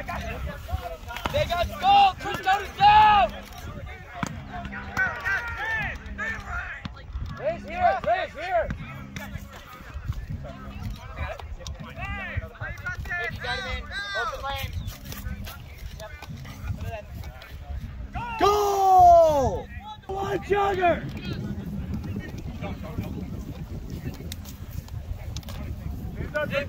They got goal! Christos down! Raise here! Raise here! You got him in. Open lane. Yep. Goal! One jogger! Go!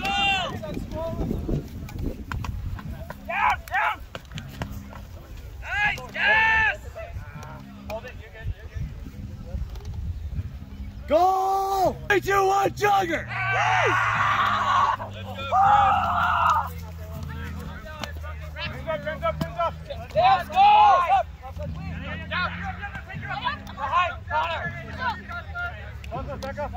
Down! Down! Nice! Yes! Hold it, you're good. Goal! 3, 2, 1, jogger! Let's go! Down! Behind! Connor! Back up!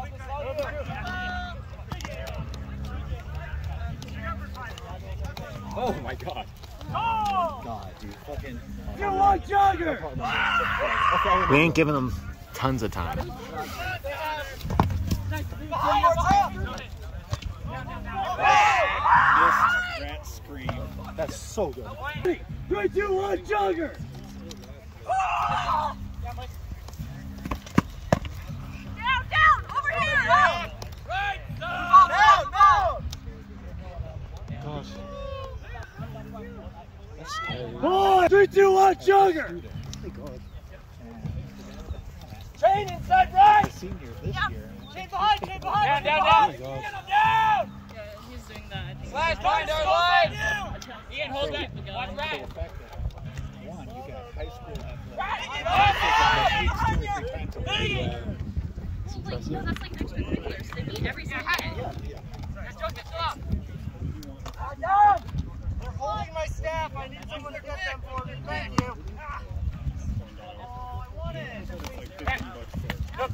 Oh my god. Oh! God, dude, fucking. 2, 1, jogger! We ain't giving them tons of time. Missed Grant scream. That's so good. 3, 2, 1, jogger! Down! Over here! Right! Down! Gosh. That's scary. Boy! 3, 2, 1, jogger! Oh my god. Chain inside right! Senior this year. Chain behind! Down! Oh my gosh. Down! Yeah, he's doing that. I think. Slash behind our line! Ian, hold that. Watch right! One, you got high school Well, like, no, that's like extracurriculars. They meet every Saturday. Let's go, get up! Down! They're holding my staff. I need someone to get them for me. Thank you. Oh, I want it. Yep.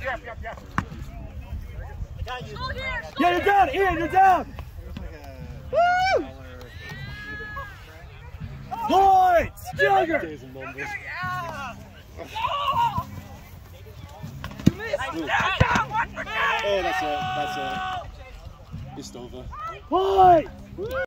Oh, here! Yeah, you're down! Ian, you're down! Woo! Points! Jogger! You missed! Down! One for Oh, that's it. It's over. Points!